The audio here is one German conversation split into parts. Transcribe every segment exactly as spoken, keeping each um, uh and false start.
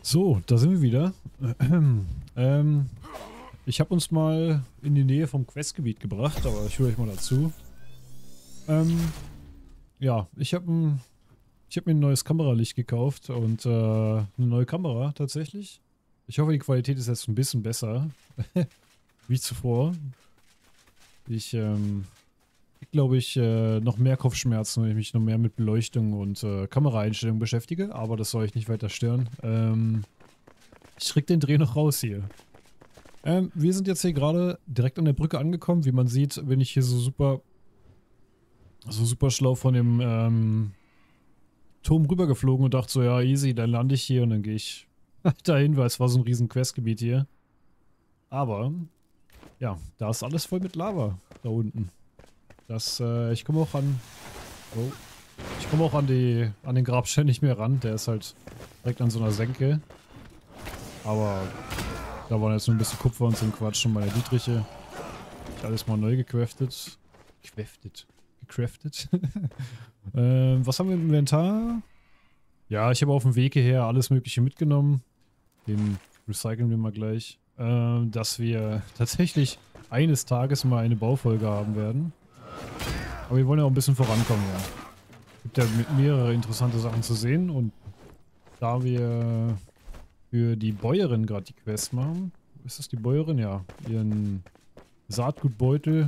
So, da sind wir wieder. ähm, ich habe uns mal in die Nähe vom Questgebiet gebracht, aber ich höre euch mal dazu. Ähm, ja, ich habe ich hab mir ein neues Kameralicht gekauft und äh, eine neue Kamera tatsächlich. Ich hoffe, die Qualität ist jetzt ein bisschen besser, wie zuvor. Ich, ähm, glaube ich, äh, noch mehr Kopfschmerzen, wenn ich mich noch mehr mit Beleuchtung und äh, Kameraeinstellungen beschäftige, aber das soll euch nicht weiter stören. Ähm, ich krieg den Dreh noch raus hier. Ähm, wir sind jetzt hier gerade direkt an der Brücke angekommen. Wie man sieht, bin ich hier so super, so super schlau von dem ähm, Turm rübergeflogen und dachte so, ja, easy, dann lande ich hier und dann gehe ich dahin, weil es war so ein riesen Questgebiet hier. Aber, ja, da ist alles voll mit Lava da unten. Das, äh, ich komme auch an, oh, ich komme auch an die, an den Grabstein nicht mehr ran. Der ist halt direkt an so einer Senke. Aber da waren jetzt nur ein bisschen Kupfer und so ein Quatsch und meine Dietriche. Ich alles mal neu gecraftet. Craftet. Gecraftet. ähm, was haben wir im Inventar? Ja, ich habe auf dem Weg hierher alles Mögliche mitgenommen. Den recyceln wir mal gleich. Ähm, dass wir tatsächlich eines Tages mal eine Baufolge haben werden. Aber wir wollen ja auch ein bisschen vorankommen, ja. Es gibt ja mehrere interessante Sachen zu sehen und da wir für die Bäuerin gerade die Quest machen. Ist das die Bäuerin? Ja. Ihren Saatgutbeutel,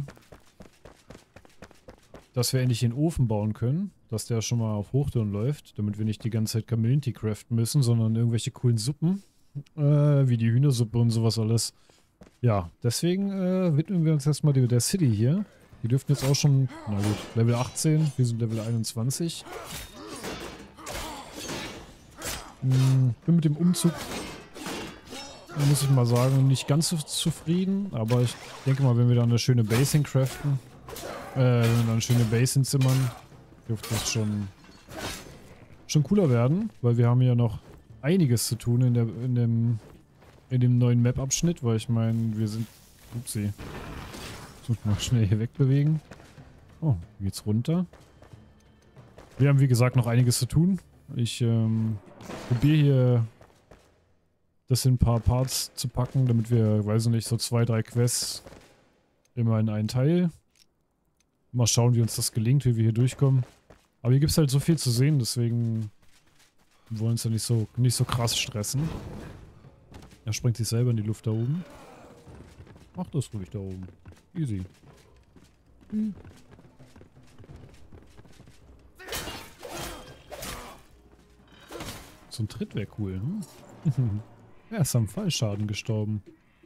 dass wir endlich den Ofen bauen können, dass der schon mal auf Hochtouren läuft, damit wir nicht die ganze Zeit Kamillentee craften müssen, sondern irgendwelche coolen Suppen, äh, wie die Hühnersuppe und sowas alles. Ja, deswegen äh, widmen wir uns erstmal der City hier. Die dürften jetzt auch schon, na gut, Level achtzehn, wir sind Level einundzwanzig. Hm, bin mit dem Umzug, muss ich mal sagen, nicht ganz so zufrieden, aber ich denke mal, wenn wir da eine schöne Base hincraften, äh, wenn wir da eine schöne Base hinzimmern, dürfte das schon, schon cooler werden, weil wir haben ja noch einiges zu tun in, der, in, dem, in dem neuen Map-Abschnitt, weil ich meine, wir sind, upsie, ich muss mal schnell hier wegbewegen. Oh, hier geht's runter. Wir haben wie gesagt noch einiges zu tun. Ich ähm, probiere hier das in ein paar Parts zu packen, damit wir, weiß ich nicht, so zwei, drei Quests immer in einen Teil. Mal schauen, wie uns das gelingt, wie wir hier durchkommen. Aber hier gibt es halt so viel zu sehen, deswegen wollen wir uns ja nicht so, nicht so krass stressen. Er springt sich selber in die Luft da oben. Mach das ruhig da oben. Easy. Hm. So ein Tritt wäre cool, hm? Er ist am Fallschaden gestorben.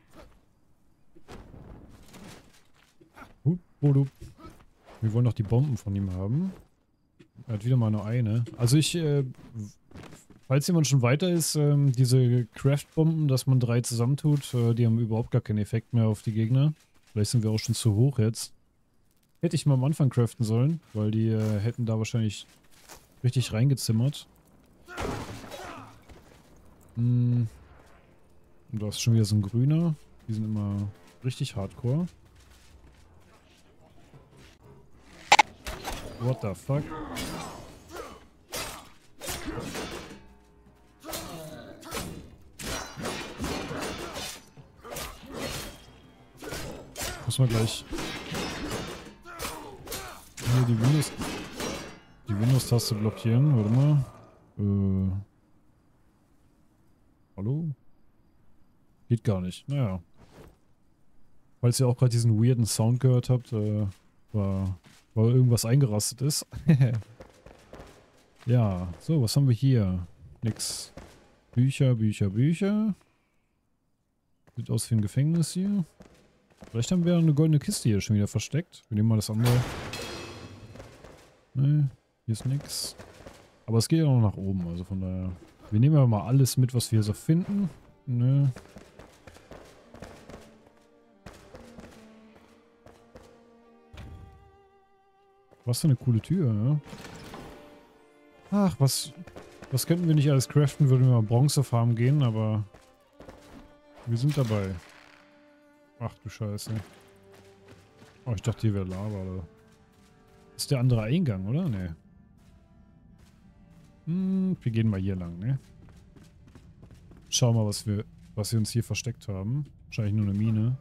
Hup, hup. Wir wollen doch die Bomben von ihm haben. Er hat wieder mal nur eine. Also ich, äh, falls jemand schon weiter ist, ähm, diese Craft-Bomben, dass man drei zusammentut, äh, die haben überhaupt gar keinen Effekt mehr auf die Gegner. Vielleicht sind wir auch schon zu hoch jetzt. Hätte ich mal am Anfang craften sollen, weil die äh, hätten da wahrscheinlich richtig reingezimmert. Hm. Und da ist schon wieder so ein grüner. Die sind immer richtig hardcore. What the fuck? Muss man gleich hier die Windows die Windows-Taste blockieren. Warte mal. Äh. Hallo? Geht gar nicht. Naja. Falls ihr auch gerade diesen weirden Sound gehört habt, äh, war, weil irgendwas eingerastet ist. Ja, so, was haben wir hier? Nix. Bücher, Bücher, Bücher. Sieht aus wie ein Gefängnis hier. Vielleicht haben wir eine goldene Kiste hier schon wieder versteckt. Wir nehmen mal das andere. Ne, hier ist nix. Aber es geht ja noch nach oben, also von daher. Wir nehmen aber mal alles mit, was wir hier so finden. Ne. Was für eine coole Tür, ja. Ach, was, was könnten wir nicht alles craften, würden wir mal Bronze farmen gehen, aber wir sind dabei. Ach du Scheiße. Oh, ich dachte, hier wäre Lava, oder? Ist der andere Eingang, oder? Ne. Hm, wir gehen mal hier lang, ne? Schauen wir mal, was wir, was wir uns hier versteckt haben. Wahrscheinlich nur eine Mine.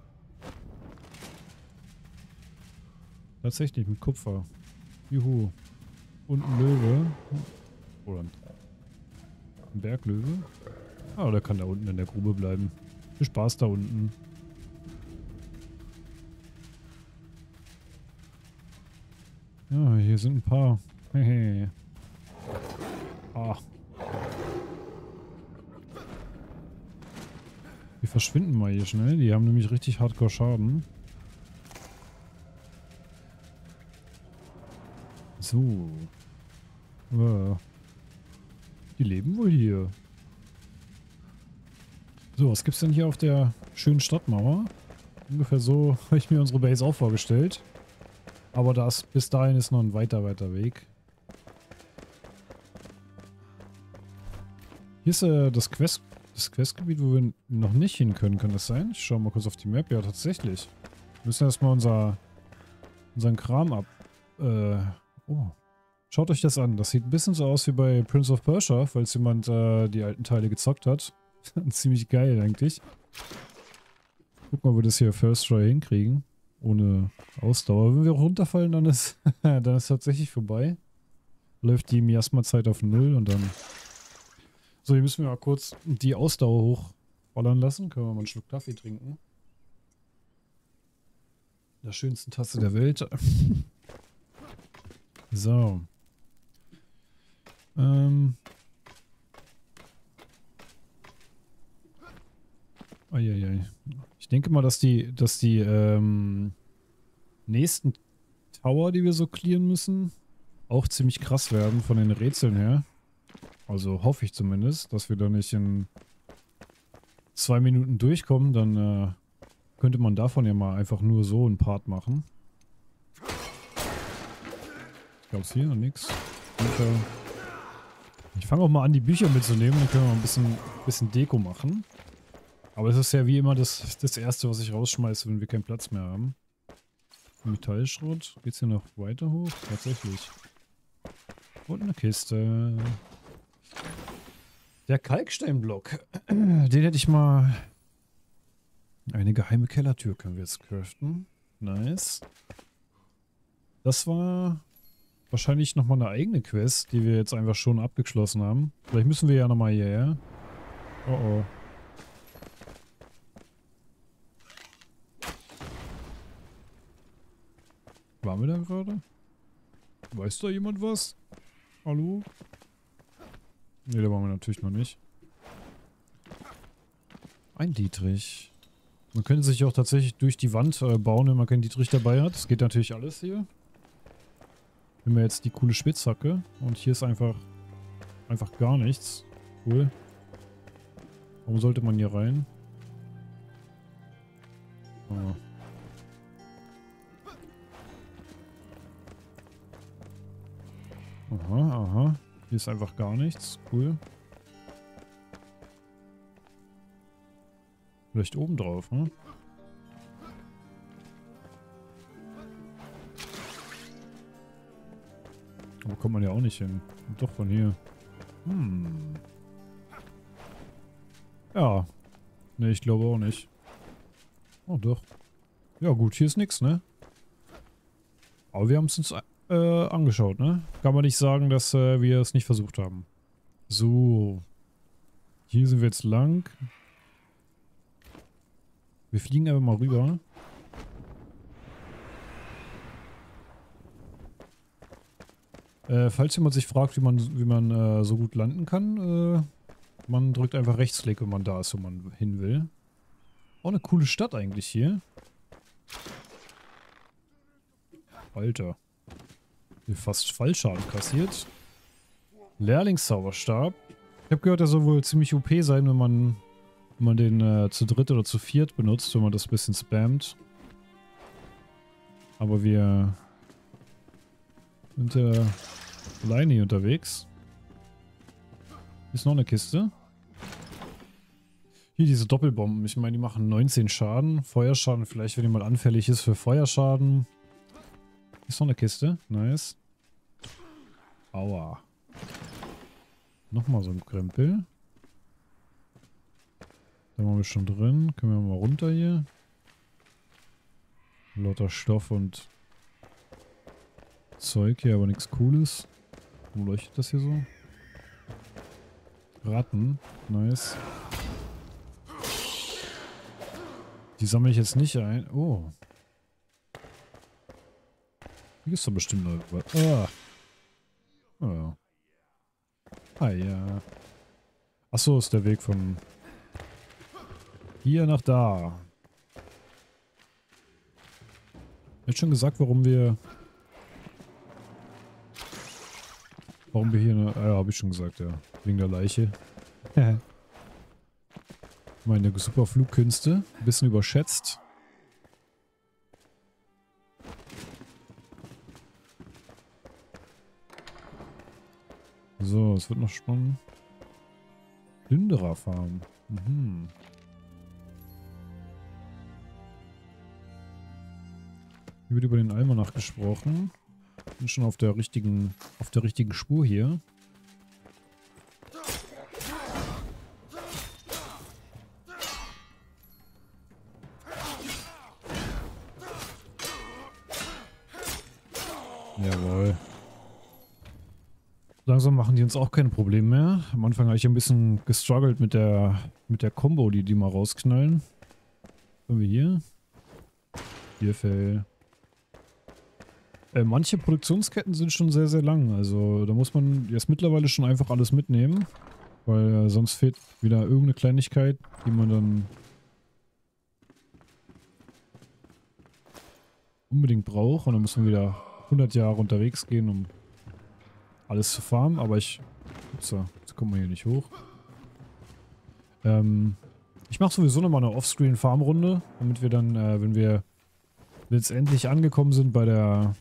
Tatsächlich mit Kupfer. Juhu. Und ein Löwe. Oder ein Berglöwe. Ah, der kann da unten in der Grube bleiben. Viel Spaß da unten. Ja, hier sind ein paar. Hehe. Ah. Die verschwinden mal hier schnell. Die haben nämlich richtig hardcore Schaden. So. Ja. Die leben wohl hier. So, was gibt's denn hier auf der schönen Stadtmauer? Ungefähr so habe ich mir unsere Base auch vorgestellt. Aber das bis dahin ist noch ein weiter, weiter Weg. Hier ist äh, das Quest, das Questgebiet, wo wir noch nicht hin können. Kann das sein? Ich schaue mal kurz auf die Map. Ja, tatsächlich. Wir müssen erstmal unser, unseren Kram ab. Äh, oh. Schaut euch das an. Das sieht ein bisschen so aus wie bei Prince of Persia, falls jemand äh, die alten Teile gezockt hat. Ziemlich geil eigentlich. Guck mal, ob wir das hier First Try hinkriegen. Ohne Ausdauer. Wenn wir runterfallen, dann ist dann ist tatsächlich vorbei. Läuft die Miasma-Zeit auf null und dann... So, hier müssen wir mal kurz die Ausdauer hochballern lassen. Können wir mal einen Schluck Kaffee trinken. Der schönsten Tasse der Welt. So. Ähm. Eieiei. Ich denke mal, dass die, dass die ähm, nächsten Tower, die wir so clearen müssen, auch ziemlich krass werden von den Rätseln her. Also hoffe ich zumindest, dass wir da nicht in zwei Minuten durchkommen. Dann äh, könnte man davon ja mal einfach nur so einen Part machen. Ich glaube, es hier noch nichts. Ich fange auch mal an, die Bücher mitzunehmen. Dann können wir mal ein bisschen, bisschen Deko machen. Aber es ist ja wie immer das, das Erste, was ich rausschmeiße, wenn wir keinen Platz mehr haben. Metallschrott. Geht's hier noch weiter hoch? Tatsächlich. Und eine Kiste. Der Kalksteinblock. Den hätte ich mal... Eine geheime Kellertür können wir jetzt craften. Nice. Das war wahrscheinlich nochmal eine eigene Quest, die wir jetzt einfach schon abgeschlossen haben. Vielleicht müssen wir ja nochmal hierher. Oh oh. Waren wir da gerade? Weiß da jemand was? Hallo? Ne, da waren wir natürlich noch nicht. Ein Dietrich. Man könnte sich auch tatsächlich durch die Wand äh, bauen, wenn man keinen Dietrich dabei hat. Das geht natürlich alles hier. Nehmen wir jetzt die coole Spitzhacke. Und hier ist einfach, einfach gar nichts. Cool. Warum sollte man hier rein? Oh. Aha, aha. Hier ist einfach gar nichts. Cool. Vielleicht oben drauf, ne? Aber kommt man ja auch nicht hin. Und doch von hier. Hm. Ja. Ne, ich glaube auch nicht. Oh, doch. Ja gut, hier ist nichts, ne? Aber wir haben es uns äh, angeschaut, ne? Kann man nicht sagen, dass äh, wir es nicht versucht haben. So. Hier sind wir jetzt lang. Wir fliegen einfach mal rüber. Äh, falls jemand sich fragt, wie man, wie man äh, so gut landen kann, äh, man drückt einfach Rechtsklick, wenn man da ist, wo man hin will. Auch eine coole Stadt eigentlich hier. Alter. Hier fast Fallschaden kassiert. Lehrlingszauberstab. Ich habe gehört, der soll wohl ziemlich O P sein, wenn man, wenn man den äh, zu dritt oder zu viert benutzt, wenn man das ein bisschen spammt. Aber wir sind ja alleine hier unterwegs. Hier ist noch eine Kiste. Hier diese Doppelbomben. Ich meine, die machen neunzehn Schaden. Feuerschaden vielleicht, wenn jemand anfällig ist für Feuerschaden. Hier ist noch eine Kiste. Nice. Aua. Nochmal so ein Krempel. Da waren wir schon drin. Können wir mal runter hier. Lauter Stoff und Zeug hier, aber nichts Cooles. Wo leuchtet das hier so? Ratten. Nice. Die sammle ich jetzt nicht ein. Oh. Hier ist doch bestimmt noch was. Ah. Oh. Ah ja. Achso, ist der Weg von hier nach da. Ich hab schon gesagt, warum wir warum wir hier eine... Ah ja, habe ich schon gesagt, ja. Wegen der Leiche. Meine super Flugkünste. Ein bisschen überschätzt. So, es wird noch spannend. Plünderer-Farm. Mhm. Hier wird über den Almanach gesprochen. Bin schon auf der richtigen, auf der richtigen Spur hier. Jawohl. Langsam machen die uns auch keine Probleme mehr. Am Anfang habe ich ein bisschen gestruggelt mit der mit der Combo, die die mal rausknallen. Was haben wir hier? Hier Fell. Äh, manche Produktionsketten sind schon sehr, sehr lang. Also da muss man jetzt mittlerweile schon einfach alles mitnehmen. Weil äh, sonst fehlt wieder irgendeine Kleinigkeit, die man dann unbedingt braucht. Und dann muss man wieder hundert Jahre unterwegs gehen, um alles zu farmen. Aber ich... Ups, jetzt kommen wir hier nicht hoch. Ähm, ich mache sowieso nochmal eine Offscreen-Farmrunde, damit wir dann, äh, wenn wir letztendlich angekommen sind bei der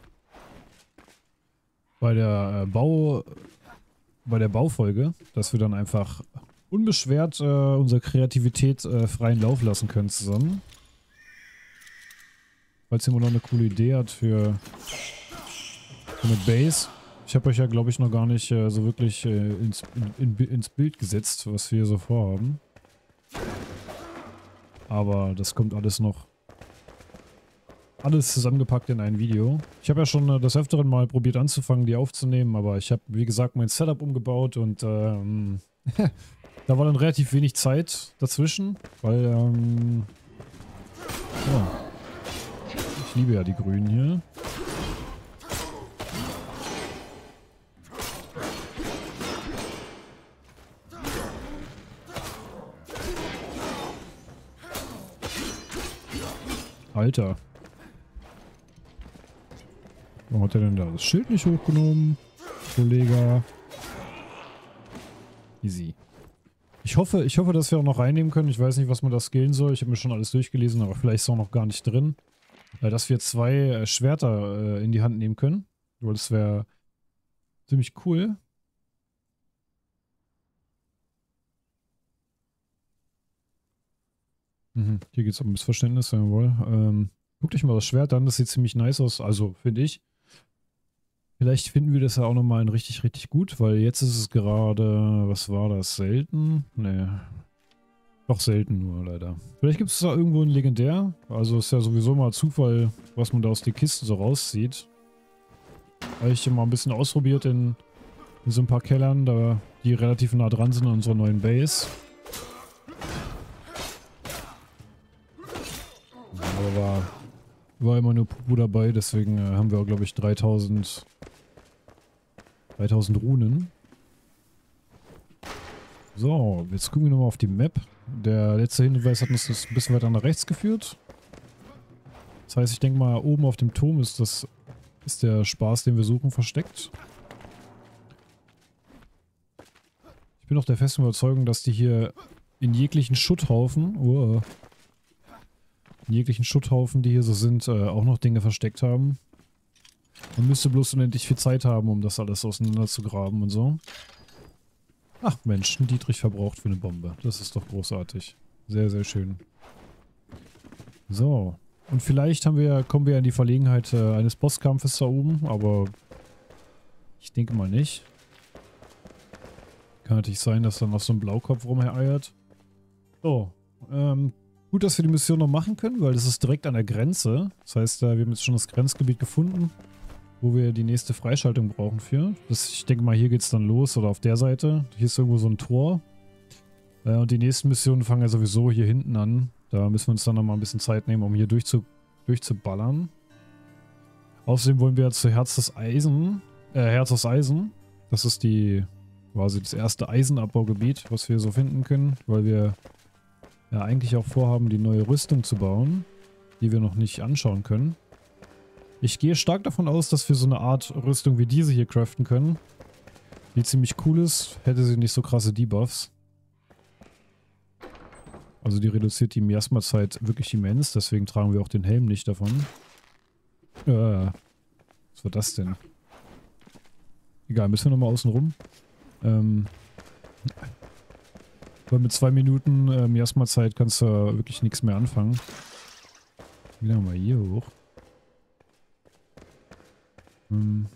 bei der äh, Bau bei der Baufolge, dass wir dann einfach unbeschwert äh, unsere Kreativität äh, freien Lauf lassen können zusammen. Falls jemand noch eine coole Idee hat für, für eine Base. Ich habe euch ja, glaube ich, noch gar nicht äh, so wirklich äh, ins, in, in, ins Bild gesetzt, was wir hier so vorhaben. Aber das kommt alles noch alles zusammengepackt in ein Video. Ich habe ja schon äh, des Öfteren mal probiert anzufangen, die aufzunehmen, aber ich habe, wie gesagt, mein Setup umgebaut und ähm, da war dann relativ wenig Zeit dazwischen, weil ähm, ja, ich liebe ja die Grünen hier. Alter. Warum hat er denn da das Schild nicht hochgenommen? Kollege. Easy. Ich hoffe, ich hoffe, dass wir auch noch reinnehmen können. Ich weiß nicht, was man da skillen soll. Ich habe mir schon alles durchgelesen, aber vielleicht ist es auch noch gar nicht drin. Äh, dass wir zwei äh, Schwerter äh, in die Hand nehmen können. Weil das wäre ziemlich cool. Mhm. Hier geht es um Missverständnis, jawohl. Ähm, guckt euch mal das Schwert an, das sieht ziemlich nice aus, also finde ich. Vielleicht finden wir das ja auch nochmal in richtig, richtig gut, weil jetzt ist es gerade, was war das, selten? Nee. Doch selten nur, leider. Vielleicht gibt es da irgendwo ein Legendär, also ist ja sowieso mal Zufall, was man da aus den Kisten so rauszieht. Habe ich mal ein bisschen ausprobiert in, in so ein paar Kellern, da die relativ nah dran sind an unserer neuen Base. Aber war, war immer nur Pupu dabei, deswegen äh, haben wir auch, glaube ich, dreitausend, dreitausend Runen. So, jetzt gucken wir nochmal auf die Map. Der letzte Hinweis hat uns das ein bisschen weiter nach rechts geführt. Das heißt, ich denke mal, oben auf dem Turm ist das ist der Spaß, den wir suchen, versteckt. Ich bin auch der festen Überzeugung, dass die hier in jeglichen Schutthaufen, oh, in jeglichen Schutthaufen, die hier so sind, äh, auch noch Dinge versteckt haben. Man müsste bloß unendlich viel Zeit haben, um das alles auseinander zu graben und so. Ach Mensch, ein Dietrich verbraucht für eine Bombe. Das ist doch großartig. Sehr, sehr schön. So. Und vielleicht haben wir, kommen wir in die Verlegenheit äh, eines Bosskampfes da oben, aber ich denke mal nicht. Kann natürlich sein, dass da noch so ein Blaukopf rumhereiert. So, Ähm, gut, dass wir die Mission noch machen können, weil das ist direkt an der Grenze. Das heißt, äh, wir haben jetzt schon das Grenzgebiet gefunden, wo wir die nächste Freischaltung brauchen für. Das, ich denke mal, hier geht es dann los oder auf der Seite. Hier ist irgendwo so ein Tor. Äh, und die nächsten Missionen fangen ja sowieso hier hinten an. Da müssen wir uns dann noch mal ein bisschen Zeit nehmen, um hier durchzu, durchzuballern. Außerdem wollen wir jetzt zu Herz des Eisen, äh, Herz aus Eisen. Das ist die, quasi das erste Eisenabbaugebiet, was wir so finden können, weil wir ja eigentlich auch vorhaben, die neue Rüstung zu bauen, die wir noch nicht anschauen können. Ich gehe stark davon aus, dass wir so eine Art Rüstung wie diese hier craften können, die ziemlich cool ist, hätte sie nicht so krasse Debuffs. Also die reduziert die Miasma-Zeit wirklich immens, deswegen tragen wir auch den Helm nicht davon. Äh, was war das denn? Egal, müssen wir nochmal außen rum. Ähm, weil mit zwei Minuten äh, Miasma-Zeit kannst du äh, wirklich nichts mehr anfangen. Wieder mal hier hoch. Hm.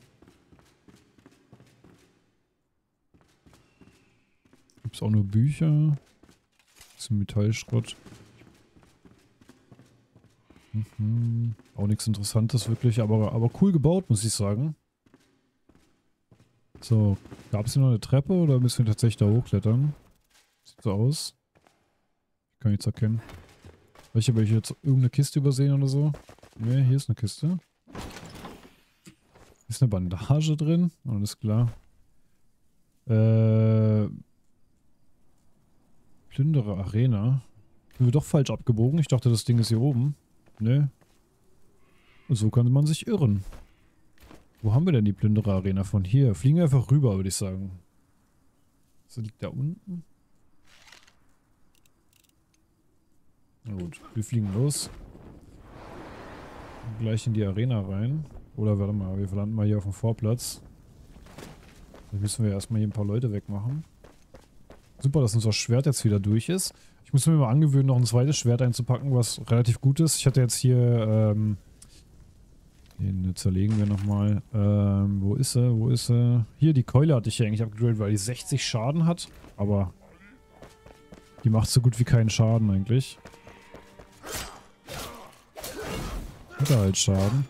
Gibt's auch nur Bücher? Bisschen Metallschrott. Mhm. Auch nichts Interessantes wirklich, aber, aber cool gebaut, muss ich sagen. So, gab es hier noch eine Treppe oder müssen wir tatsächlich da hochklettern? Sieht so aus. Ich kann nichts erkennen. Vielleicht habe ich jetzt irgendeine Kiste übersehen oder so. Ne, hier ist eine Kiste. Hier ist eine Bandage drin, alles klar. Äh... Plünderer Arena. Sind wir doch falsch abgebogen? Ich dachte, das Ding ist hier oben. Ne? Und so kann man sich irren. Wo haben wir denn die Plünderer Arena von? Hier. Fliegen wir einfach rüber, würde ich sagen. So liegt da unten. Na gut, wir fliegen los. Und gleich in die Arena rein. Oder warte mal, wir landen mal hier auf dem Vorplatz. Dann müssen wir erstmal hier ein paar Leute wegmachen. Super, dass unser Schwert jetzt wieder durch ist. Ich muss mir mal angewöhnen, noch ein zweites Schwert einzupacken, was relativ gut ist. Ich hatte jetzt hier, ähm... den zerlegen wir nochmal. Ähm, wo ist sie? Wo ist sie? Hier, die Keule hatte ich ja eigentlich abgegradet, weil die sechzig Schaden hat. Aber die macht so gut wie keinen Schaden eigentlich. Hat er halt Schaden.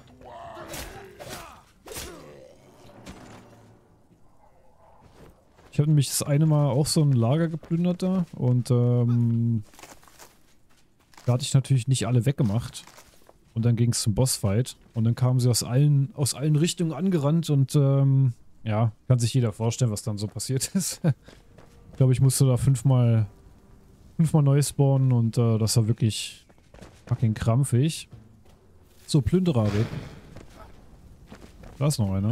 Ich habe nämlich das eine Mal auch so ein Lager geplündert da und ähm, da hatte ich natürlich nicht alle weggemacht. Und dann ging es zum Bossfight und dann kamen sie aus allen, aus allen Richtungen angerannt und ähm, ja, kann sich jeder vorstellen, was dann so passiert ist. Ich glaube, ich musste da fünfmal, fünfmal neu spawnen und äh, das war wirklich fucking krampfig. So, Plünderer. Da ist noch einer.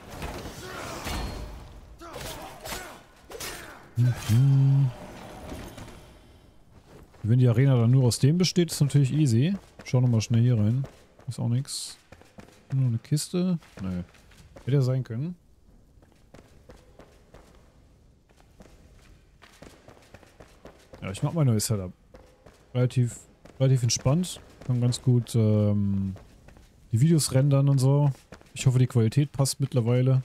Mhm. Wenn die Arena dann nur aus dem besteht, ist natürlich easy. Schauen wir mal schnell hier rein. Ist auch nichts. Nur eine Kiste. Nee. Hätte ja sein können. Ja, ich mag mein neues Setup. Relativ, relativ entspannt. Kann ganz gut ähm, die Videos rendern und so. Ich hoffe, die Qualität passt mittlerweile.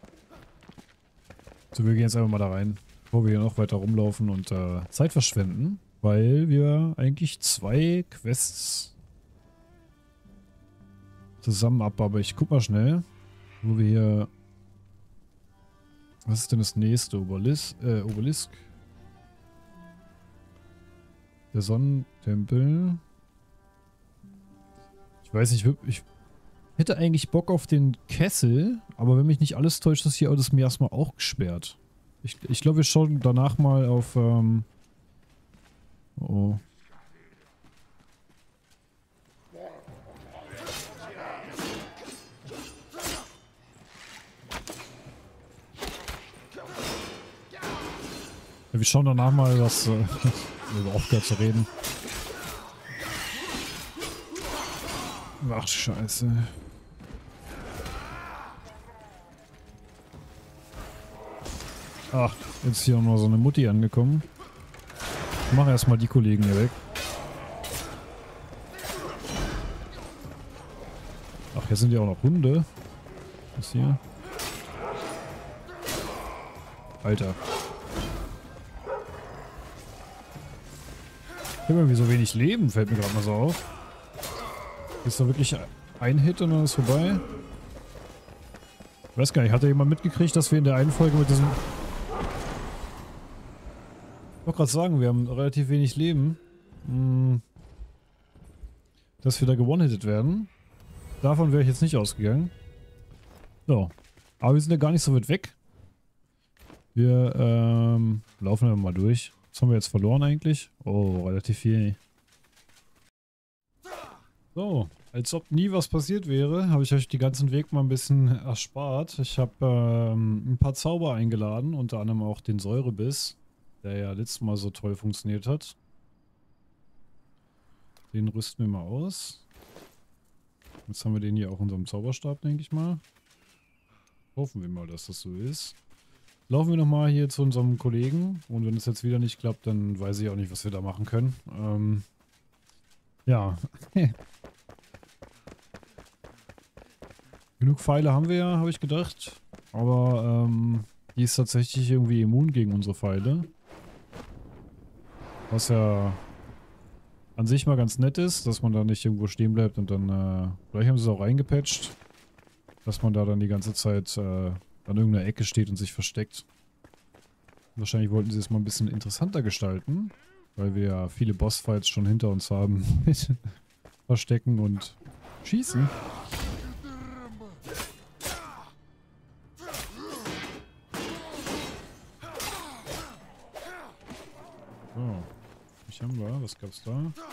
So, wir gehen jetzt einfach mal da rein, bevor wir hier noch weiter rumlaufen und äh, Zeit verschwenden. Weil wir eigentlich zwei Quests zusammen ab, aber ich guck mal schnell, wo wir hier... Was ist denn das nächste? Obelis äh, Obelisk? Der Sonnentempel. Ich weiß nicht, ich hätte eigentlich Bock auf den Kessel, aber wenn mich nicht alles täuscht, ist hier das Miasma auch gesperrt. Ich, ich glaube, wir schauen danach mal auf... Ähm, oh. Ja, wir schauen danach mal, was... Äh, über aufgehört zu reden. Ach, scheiße. Ach, jetzt ist hier noch so eine Mutti angekommen. Ich mache erstmal die Kollegen hier weg. Ach, hier sind ja auch noch Hunde. Was ist hier? Ich habe irgendwie so wenig Leben, fällt mir gerade mal so auf. Ist da wirklich ein Hit und dann ist vorbei? Ich weiß gar nicht, hat da jemand mitgekriegt, dass wir in der einen Folge mit diesem... Ich wollte gerade sagen, wir haben relativ wenig Leben. Hm. Dass wir da gewone-hitted werden. Davon wäre ich jetzt nicht ausgegangen. So. Aber wir sind ja gar nicht so weit weg. Wir ähm, laufen einfach mal durch. Was haben wir jetzt verloren eigentlich? Oh, relativ viel. So, als ob nie was passiert wäre, habe ich euch den ganzen Weg mal ein bisschen erspart. Ich habe ähm, ein paar Zauber eingeladen, unter anderem auch den Säurebiss, der ja letztes Mal so toll funktioniert hat. Den rüsten wir mal aus. Jetzt haben wir den hier auch in unserem Zauberstab, denke ich mal. Hoffen wir mal, dass das so ist. Laufen wir nochmal hier zu unserem Kollegen. Und wenn es jetzt wieder nicht klappt, dann weiß ich auch nicht, was wir da machen können. Ähm, ja. Genug Pfeile haben wir ja, habe ich gedacht. Aber ähm, die ist tatsächlich irgendwie immun gegen unsere Pfeile. Was ja an sich mal ganz nett ist, dass man da nicht irgendwo stehen bleibt und dann, äh, vielleicht haben sie es auch reingepatcht, dass man da dann die ganze Zeit äh, an irgendeiner Ecke steht und sich versteckt. Wahrscheinlich wollten sie es mal ein bisschen interessanter gestalten, weil wir ja viele Bossfights schon hinter uns haben mit Verstecken und Schießen. So, was haben wir? Was gab's da?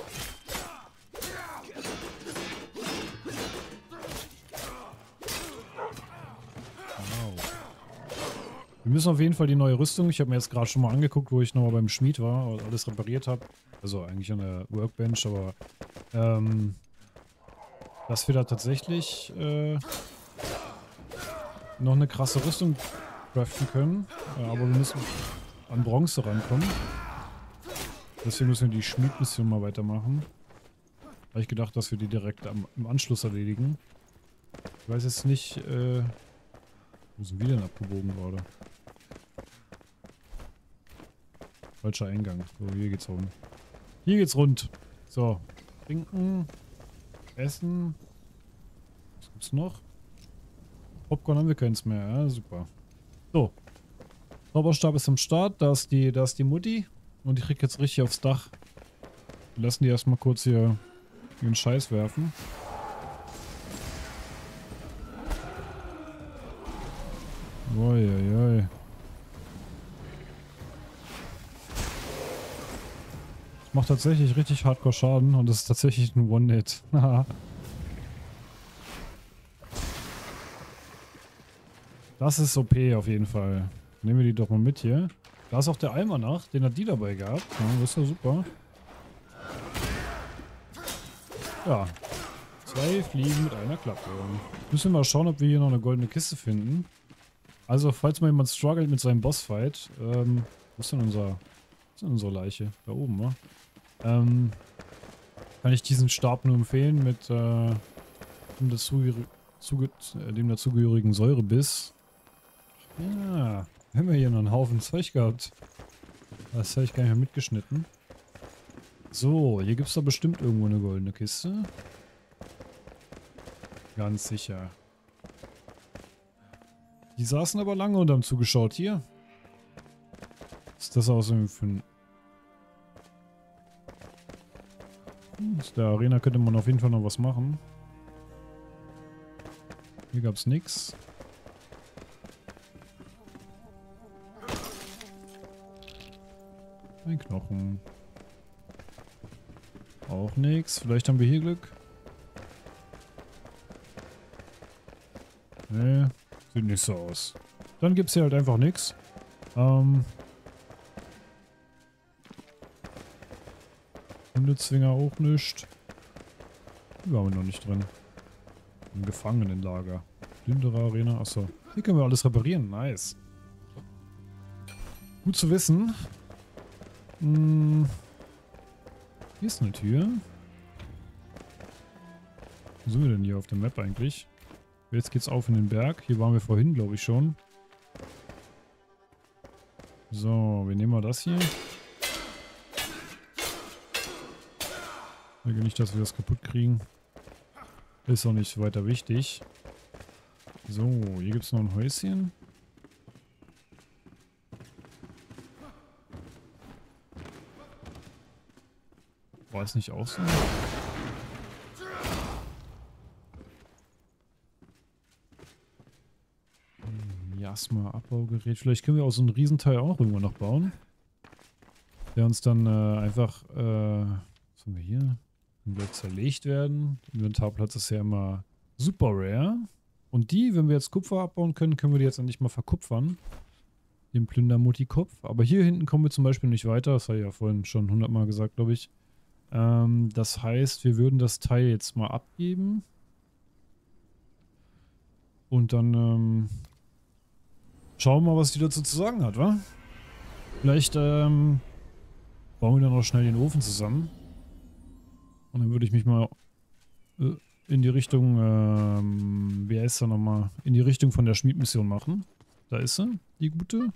Wir müssen auf jeden Fall die neue Rüstung. Ich habe mir jetzt gerade schon mal angeguckt, wo ich nochmal beim Schmied war und alles repariert habe. Also eigentlich an der Workbench, aber ähm, dass wir da tatsächlich äh, noch eine krasse Rüstung craften können. Äh, aber wir müssen an Bronze rankommen. Deswegen müssen wir die Schmiedmission mal weitermachen. Habe ich gedacht, dass wir die direkt am, im Anschluss erledigen. Ich weiß jetzt nicht, äh, wo sind wir denn abgebogen gerade? Falscher Eingang. So, hier geht's rum. Hier geht's rund. So. Trinken. Essen. Was gibt's noch? Popcorn haben wir keins mehr. Ja, super. So. Zauberstab ist am Start. Da ist die, da ist die Mutti. Und die kriegt jetzt richtig aufs Dach. Wir lassen die erstmal kurz hier ihren Scheiß werfen. Uiuiui. Das macht tatsächlich richtig hardcore Schaden und das ist tatsächlich ein One-Hit. Das ist O P auf jeden Fall. Nehmen wir die doch mal mit hier. Da ist auch der Almanach, den hat die dabei gehabt. Ja, das ist ja super. Ja. Zwei Fliegen mit einer Klappe. Müssen wir mal schauen, ob wir hier noch eine goldene Kiste finden. Also, falls mal jemand struggelt mit seinem Bossfight, ähm, wo ist denn unser, wo ist denn unsere Leiche? Da oben, wa? Ähm, kann ich diesen Stab nur empfehlen mit, äh, dem, dazu, zuge, äh, dem dazugehörigen Säurebiss. Ja, haben wir hier noch einen Haufen Zeug gehabt. Das habe ich gar nicht mehr mitgeschnitten. So, hier gibt es doch bestimmt irgendwo eine goldene Kiste. Ganz sicher. Die saßen aber lange und haben zugeschaut. Hier. Was ist das außerdem für ein... Aus der Arena könnte man auf jeden Fall noch was machen. Hier gab es nichts. Ein Knochen. Auch nichts. Vielleicht haben wir hier Glück. Nee, sieht nicht so aus. Dann gibt es hier halt einfach nichts. Ähm... Hundezwinger auch nicht. Die waren wir noch nicht drin. Im Gefangenenlager. Plünderer Arena. Achso. Hier können wir alles reparieren. Nice. Gut zu wissen. Hm. Hier ist eine Tür. Wo sind wir denn hier auf der Map eigentlich? Jetzt geht's auf in den Berg. Hier waren wir vorhin, glaube ich, schon. So, wir nehmen mal das hier. Ich denke nicht, dass wir das kaputt kriegen. Ist auch nicht weiter wichtig. So, hier gibt es noch ein Häuschen. War es nicht auch so? Miasma-Abbaugerät. Vielleicht können wir auch so einen Riesenteil auch irgendwann noch bauen. Der uns dann äh, einfach, äh, was haben wir hier? Kann gleich zerlegt werden. Inventarplatz ist ja immer super rare. Und die, wenn wir jetzt Kupfer abbauen können, können wir die jetzt endlich mal verkupfern. Den Plündermutti-Kopf. Aber hier hinten kommen wir zum Beispiel nicht weiter. Das habe ich ja vorhin schon hundertmal gesagt, glaube ich. Ähm, das heißt, wir würden das Teil jetzt mal abgeben. Und dann, ähm, schauen wir mal, was die dazu zu sagen hat, wa? Vielleicht, ähm, bauen wir dann noch schnell den Ofen zusammen. Und dann würde ich mich mal äh, in die Richtung, ähm, wie heißt er nochmal? In die Richtung von der Schmiedmission machen. Da ist sie, die gute.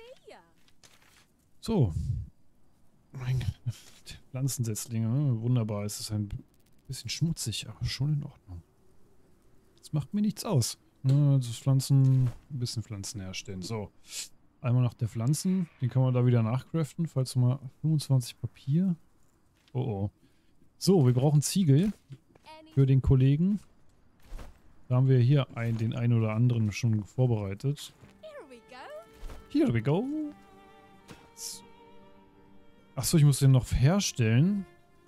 So. Mein Gott. Pflanzensetzlinge, ne? Wunderbar. Es ist ein bisschen schmutzig, aber schon in Ordnung. Das macht mir nichts aus. Ne, also Pflanzen, ein bisschen Pflanzen herstellen. So. Einmal nach der Pflanzen. Den kann man da wieder nachcraften. Falls mal fünfundzwanzig Papier. Oh oh. So, wir brauchen Ziegel für den Kollegen. Da haben wir hier ein, den einen oder anderen schon vorbereitet. Here we go. Achso, ich muss den noch herstellen.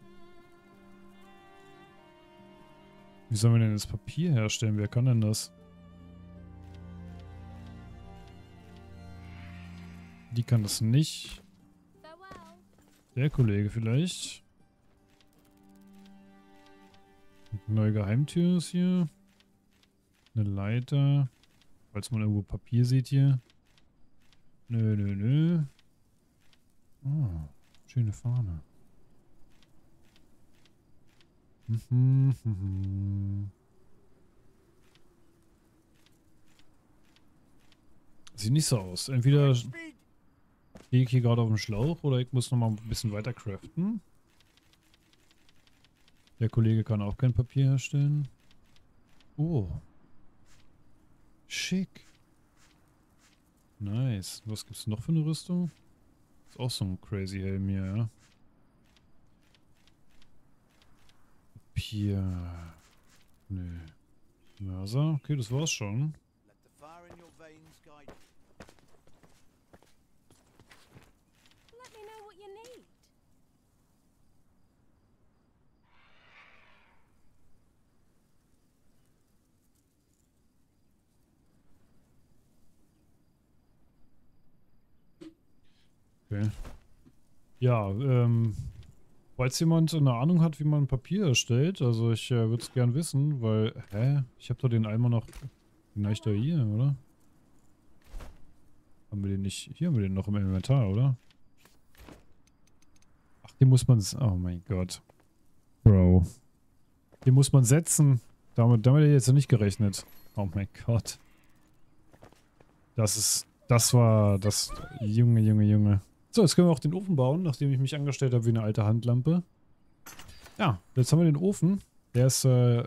Wie sollen wir denn das Papier herstellen? Wer kann denn das? Die kann das nicht. Der Kollege vielleicht. Eine neue Geheimtür ist hier. Eine Leiter. Falls man irgendwo Papier sieht hier. Nö, nö, nö. Oh, schöne Fahne. Mhm, mhm. Sieht nicht so aus. Entweder stehe ich hier gerade auf dem Schlauch oder ich muss nochmal ein bisschen weiter craften. Der Kollege kann auch kein Papier herstellen. Oh. Schick. Nice. Was gibt's noch für eine Rüstung? Ist auch so ein crazy Helm hier, ja. Papier. Nö. Mörser. Okay, das war's schon. Okay. Ja, ähm, falls jemand eine Ahnung hat, wie man Papier erstellt, also ich äh, würde es gern wissen, weil, hä? Ich habe doch den Eimer noch, den habe ich da hier, oder? Haben wir den nicht, hier haben wir den noch im Inventar, oder? Ach, den muss man, oh mein Gott. Bro. Den muss man setzen. Damit, damit hätte ich jetzt nicht gerechnet. Oh mein Gott. Das ist, das war, das, Junge, Junge, Junge. So, jetzt können wir auch den Ofen bauen, nachdem ich mich angestellt habe wie eine alte Handlampe. Ja, jetzt haben wir den Ofen. Der ist, äh...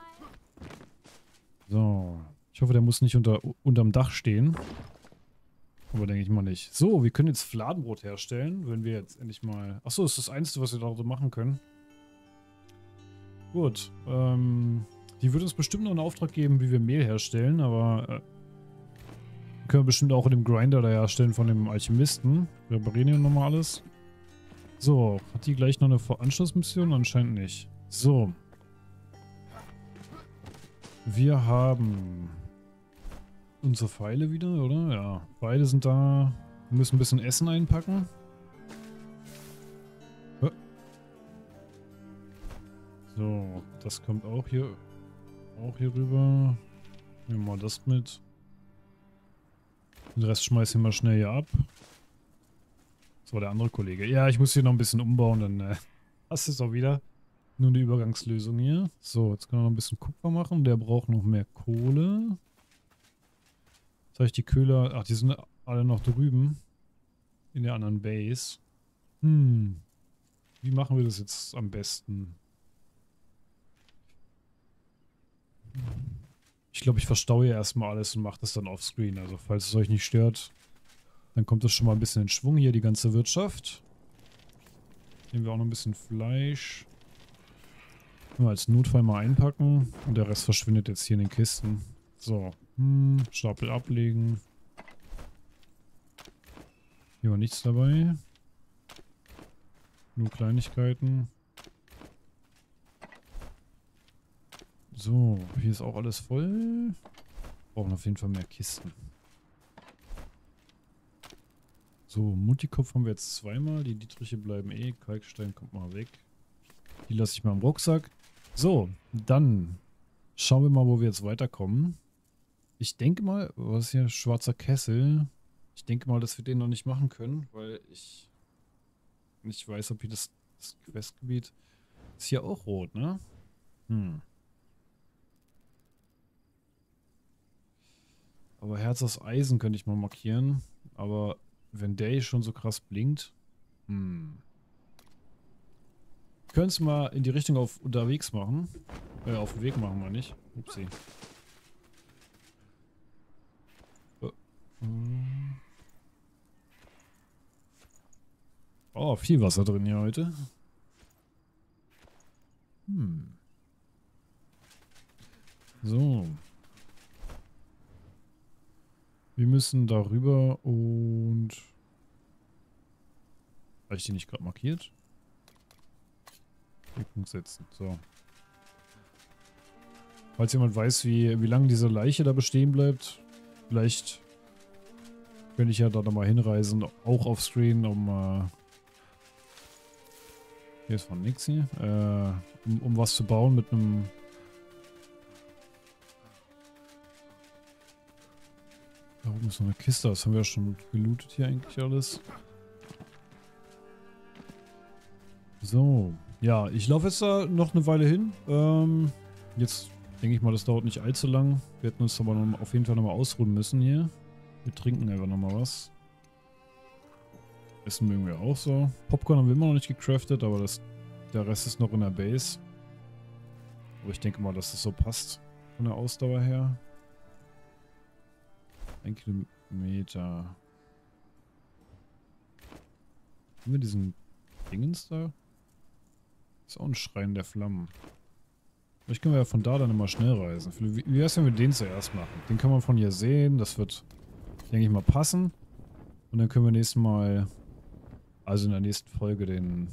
so. Ich hoffe, der muss nicht unter, unterm Dach stehen. Aber denke ich mal nicht. So, wir können jetzt Fladenbrot herstellen, wenn wir jetzt endlich mal... Achso, das ist das Einzige, was wir da so machen können. Gut, ähm... die wird uns bestimmt noch einen Auftrag geben, wie wir Mehl herstellen, aber... Äh, können wir bestimmt auch in dem Grinder da herstellen von dem Alchemisten. Wir reparieren hier nochmal alles. So, hat die gleich noch eine Anschlussmission? Anscheinend nicht. So. Wir haben unsere Pfeile wieder, oder? Ja, beide sind da. Wir müssen ein bisschen Essen einpacken. So, das kommt auch hier, auch hier rüber. Nehmen wir mal das mit. Den Rest schmeißen wir mal schnell hier ab. Das war der andere Kollege. Ja, ich muss hier noch ein bisschen umbauen, dann äh, hast du es auch wieder. Nur eine Übergangslösung hier. So, jetzt können wir noch ein bisschen Kupfer machen. Der braucht noch mehr Kohle. Jetzt habe ich die Köhler... Ach, die sind alle noch drüben. In der anderen Base. Hm. Wie machen wir das jetzt am besten? Ich glaube, ich verstaue erstmal alles und mache das dann offscreen. Also falls es euch nicht stört, dann kommt das schon mal ein bisschen in Schwung hier, die ganze Wirtschaft. Nehmen wir auch noch ein bisschen Fleisch. Können wir als Notfall mal einpacken. Und der Rest verschwindet jetzt hier in den Kisten. So. Hm, Stapel ablegen. Hier war nichts dabei. Nur Kleinigkeiten. So, hier ist auch alles voll. Brauchen auf jeden Fall mehr Kisten. So, Multikopf haben wir jetzt zweimal. Die Dietriche bleiben eh. Kalkstein kommt mal weg. Die lasse ich mal im Rucksack. So, dann schauen wir mal, wo wir jetzt weiterkommen. Ich denke mal, was ist hier? Schwarzer Kessel. Ich denke mal, dass wir den noch nicht machen können, weil ich nicht weiß, ob hier das, das Questgebiet ist hier auch rot, ne? Hm. Aber Herz aus Eisen könnte ich mal markieren. Aber wenn der hier schon so krass blinkt. Hm. Können es mal in die Richtung auf unterwegs machen. Äh, auf dem Weg machen wir nicht. Upsi. Oh, viel Wasser drin hier heute. Hm. So. Wir müssen darüber und... Habe ich die nicht gerade markiert? Punkt setzen. So. Falls jemand weiß, wie, wie lange diese Leiche da bestehen bleibt, vielleicht könnte ich ja da nochmal hinreisen, auch auf Screen, um... Äh hier ist von nix hier. Äh, um, um was zu bauen mit einem... Da oben ist noch eine Kiste, das haben wir ja schon gelootet hier eigentlich alles. So, ja, ich laufe jetzt da noch eine Weile hin. Ähm, jetzt denke ich mal, das dauert nicht allzu lang. Wir hätten uns aber noch, auf jeden Fall nochmal ausruhen müssen hier. Wir trinken einfach nochmal was. Essen mögen wir auch so. Popcorn haben wir immer noch nicht gecraftet, aber das, der Rest ist noch in der Base. Aber ich denke mal, dass das so passt von der Ausdauer her. Ein Kilometer. Haben wir diesen Dingens da? Ist auch ein Schrein der Flammen. Vielleicht können wir ja von da dann immer schnell reisen. Wie wäre es, wenn wir den zuerst machen? Den kann man von hier sehen. Das wird, denke ich mal, passen. Und dann können wir nächstes Mal, also in der nächsten Folge, den,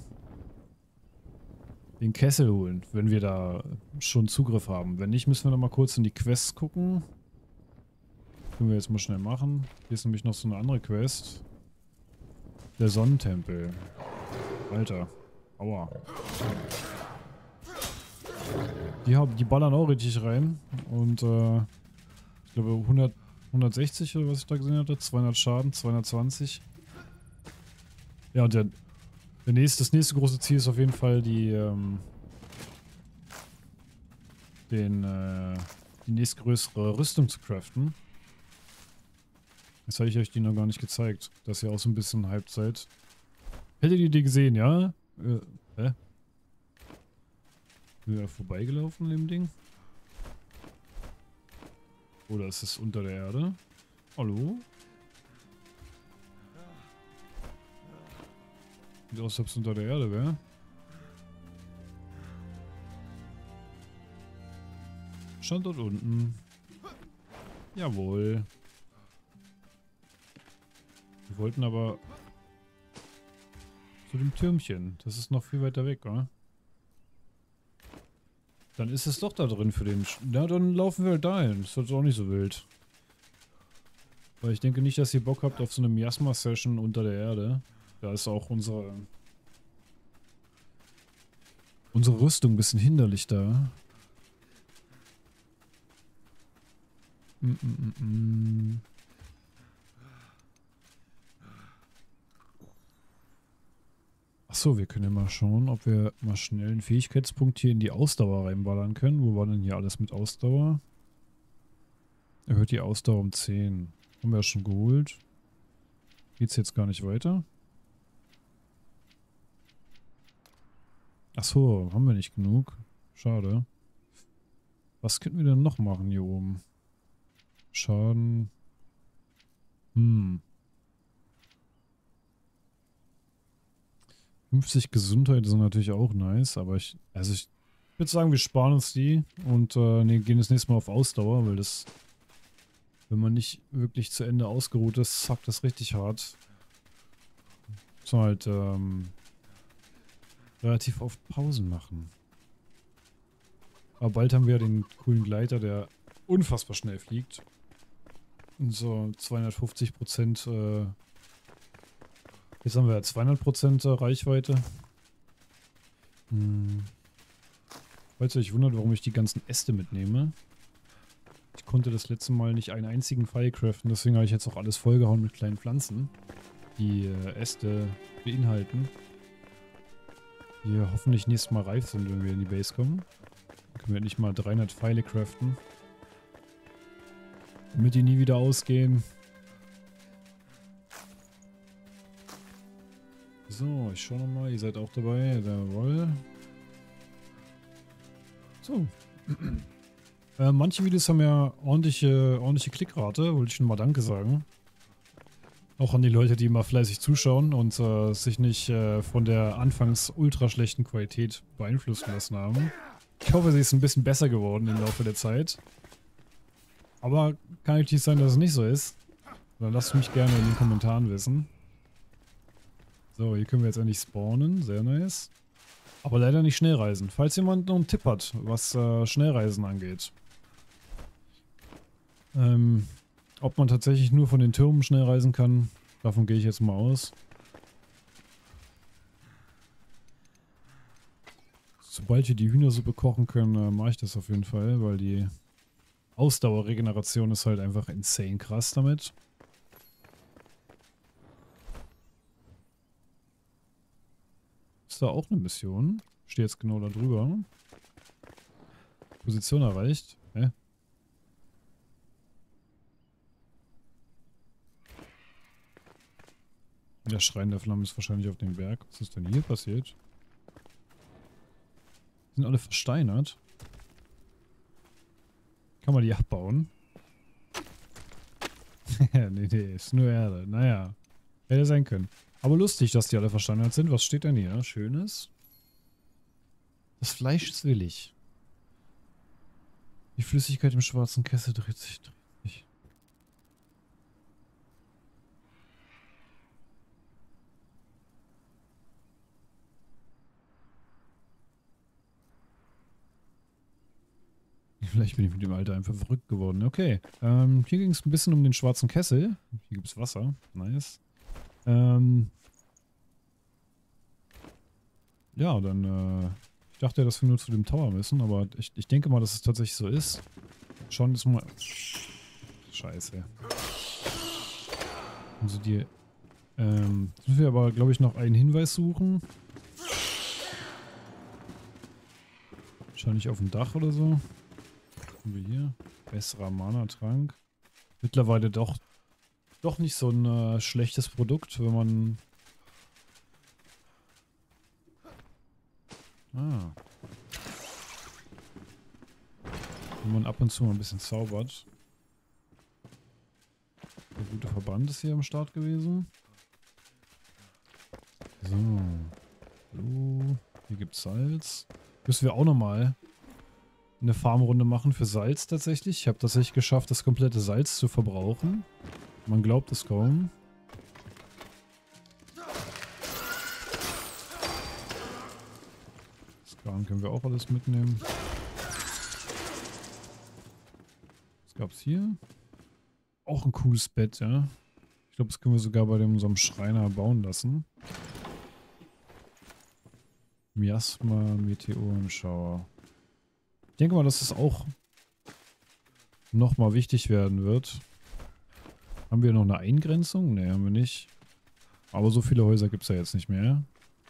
den Kessel holen, wenn wir da schon Zugriff haben. Wenn nicht, müssen wir noch mal kurz in die Quests gucken. Können wir jetzt mal schnell machen. Hier ist nämlich noch so eine andere Quest. Der Sonnentempel. Alter. Aua. Die, haben, die ballern auch richtig rein. Und äh, ich glaube hundert, hundertsechzig oder was ich da gesehen hatte. zweihundert Schaden, zweihundertzwanzig. Ja, und der, der nächste, das nächste große Ziel ist auf jeden Fall die ähm, den äh, die nächstgrößere Rüstung zu craften. Jetzt habe ich euch die noch gar nicht gezeigt, dass ihr auch so ein bisschen hyped seid. Hättet ihr die gesehen, ja? Äh, hä? Sind wir da vorbeigelaufen an dem Ding? Oder ist es unter der Erde? Hallo? Sieht aus, als ob es unter der Erde wäre. Stand dort unten. Jawohl. Wir wollten aber zu dem Türmchen. Das ist noch viel weiter weg, oder? Dann ist es doch da drin für den... Sch ja, dann laufen wir halt dahin. Das ist jetzt auch nicht so wild. Weil ich denke nicht, dass ihr Bock habt auf so eine Miasma-Session unter der Erde. Da ist auch unsere... unsere Rüstung ein bisschen hinderlich da. Mm -mm -mm -mm. Achso, wir können ja mal schauen, ob wir mal schnell einen Fähigkeitspunkt hier in die Ausdauer reinballern können. Wo war denn hier alles mit Ausdauer? Erhöht die Ausdauer um zehn. Haben wir ja schon geholt. Geht's jetzt gar nicht weiter? Achso, haben wir nicht genug. Schade. Was könnten wir denn noch machen hier oben? Schaden. Hm. fünfzig Gesundheit sind natürlich auch nice, aber ich, also ich würde sagen, wir sparen uns die und äh, nee, gehen das nächste Mal auf Ausdauer, weil das, wenn man nicht wirklich zu Ende ausgeruht ist, zackt das richtig hart. Muss man halt ähm, relativ oft Pausen machen. Aber bald haben wir ja den coolen Gleiter, der unfassbar schnell fliegt. Und so zweihundertfünfzig Prozent, äh, jetzt haben wir ja zweihundert Prozent Reichweite. Hm. Falls ihr euch wundert, warum ich die ganzen Äste mitnehme. Ich konnte das letzte Mal nicht einen einzigen Pfeil craften, deswegen habe ich jetzt auch alles vollgehauen mit kleinen Pflanzen, die äh, Äste beinhalten. Die hoffentlich nächstes Mal reif sind, wenn wir in die Base kommen. Dann können wir nicht mal dreihundert Pfeile craften. Damit die nie wieder ausgehen. So, ich schau nochmal, ihr seid auch dabei. Jawohl. So. äh, manche Videos haben ja ordentliche, ordentliche Klickrate, wollte ich schon mal Danke sagen. Auch an die Leute, die immer fleißig zuschauen und äh, sich nicht äh, von der anfangs ultra schlechten Qualität beeinflussen lassen haben. Ich hoffe, sie ist ein bisschen besser geworden im Laufe der Zeit. Aber kann natürlich sein, dass es nicht so ist. Dann lasst mich gerne in den Kommentaren wissen. So, hier können wir jetzt endlich spawnen. Sehr nice. Aber leider nicht Schnellreisen. Falls jemand noch einen Tipp hat, was äh, Schnellreisen angeht. Ähm, ob man tatsächlich nur von den Türmen schnell reisen kann, davon gehe ich jetzt mal aus. Sobald wir die Hühnersuppe kochen können, äh, mache ich das auf jeden Fall, weil die Ausdauerregeneration ist halt einfach insane krass damit. Ist da auch eine Mission? Steht jetzt genau da drüber. Position erreicht. Hä? Der Schrein der Flamme ist wahrscheinlich auf dem Berg. Was ist denn hier passiert? Sind alle versteinert. Kann man die abbauen? nee, nee, ist nur Erde. Naja, hätte sein können. Aber lustig, dass die alle versteinert sind. Was steht denn hier? Schönes. Das Fleisch ist willig. Die Flüssigkeit im schwarzen Kessel dreht sich. Dreht sich. Vielleicht bin ich mit dem Alter einfach verrückt geworden. Okay. Ähm, hier ging es ein bisschen um den schwarzen Kessel. Hier gibt es Wasser. Nice. Ähm. Ja, dann, äh. Ich dachte ja, dass wir nur zu dem Tower müssen, aber ich, ich denke mal, dass es tatsächlich so ist. Schauen wir uns mal. Scheiße. Also die. Ähm. Jetzt müssen wir aber, glaube ich, noch einen Hinweis suchen. Wahrscheinlich auf dem Dach oder so. Was haben wir hier? Besserer Mana-Trank. Mittlerweile doch, doch nicht so ein äh, schlechtes Produkt, wenn man... Ah. Wenn man ab und zu mal ein bisschen zaubert. Der gute Verband ist hier am Start gewesen. So. Hallo. Hier gibt's Salz. Müssen wir auch nochmal eine Farmrunde machen für Salz tatsächlich. Ich habe tatsächlich geschafft, das komplette Salz zu verbrauchen. Man glaubt es kaum. Das Garn können wir auch alles mitnehmen. Was gab's hier? Auch ein cooles Bett, ja. Ich glaube, das können wir sogar bei dem, unserem Schreiner bauen lassen. Miasma, Meteorenschauer. Ich denke mal, dass das auch nochmal wichtig werden wird. Haben wir noch eine Eingrenzung? Ne, haben wir nicht. Aber so viele Häuser gibt es ja jetzt nicht mehr.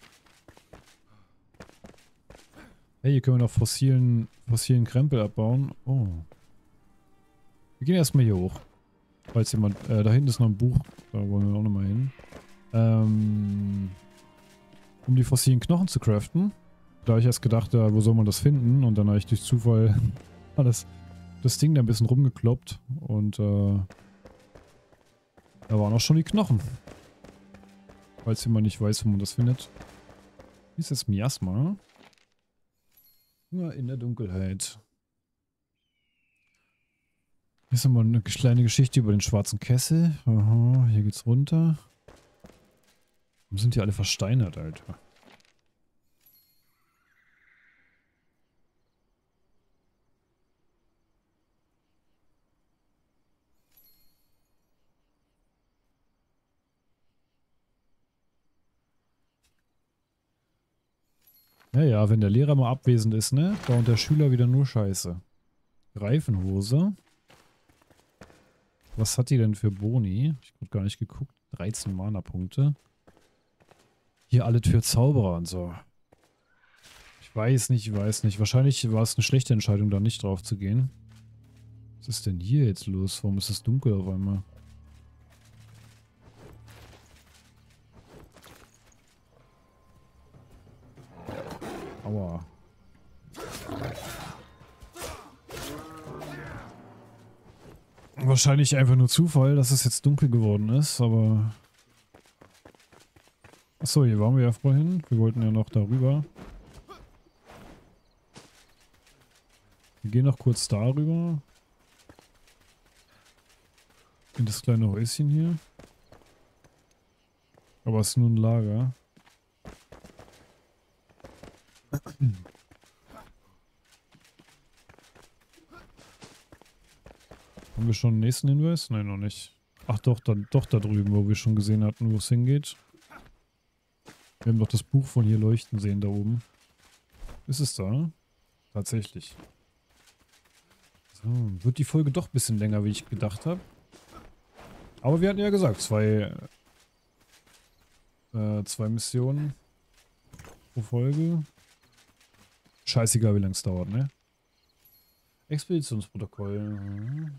Hey, hier können wir noch fossilen, fossilen Krempel abbauen. Oh. Wir gehen erstmal hier hoch. Falls jemand... Äh, da hinten ist noch ein Buch. Da wollen wir auch nochmal hin. Ähm... Um die fossilen Knochen zu craften. Da habe ich erst gedacht, ja, wo soll man das finden? Und dann habe ich durch Zufall das, das Ding da ein bisschen rumgekloppt und äh, da waren auch schon die Knochen. Falls jemand nicht weiß, wo man das findet. Wie ist das Miasma? Nur in der Dunkelheit. Hier ist nochmal eine kleine Geschichte über den schwarzen Kessel. Aha, hier geht's runter. Warum sind die alle versteinert, Alter? Naja, wenn der Lehrer mal abwesend ist, ne? Baut der Schüler wieder nur Scheiße. Greifenhose. Was hat die denn für Boni? Ich hab gar nicht geguckt. dreizehn Mana-Punkte. Hier alle für Zauberer und so. Ich weiß nicht, ich weiß nicht. Wahrscheinlich war es eine schlechte Entscheidung, da nicht drauf zu gehen. Was ist denn hier jetzt los? Warum ist es dunkel auf einmal? Aua. Wahrscheinlich einfach nur Zufall, dass es jetzt dunkel geworden ist, aber... Achso, hier waren wir ja vorhin. Wir wollten ja noch darüber. Wir gehen noch kurz darüber. In das kleine Häuschen hier. Aber es ist nur ein Lager. Haben wir schon den nächsten Hinweis? Nein, noch nicht. Ach doch, dann, doch da drüben, wo wir schon gesehen hatten, wo es hingeht. Wir haben doch das Buch von hier leuchten sehen, da oben. Ist es da? Tatsächlich. So, wird die Folge doch ein bisschen länger, wie ich gedacht habe. Aber wir hatten ja gesagt, zwei, äh, zwei Missionen pro Folge. Scheißegal, wie lange es dauert, ne? Expeditionsprotokoll.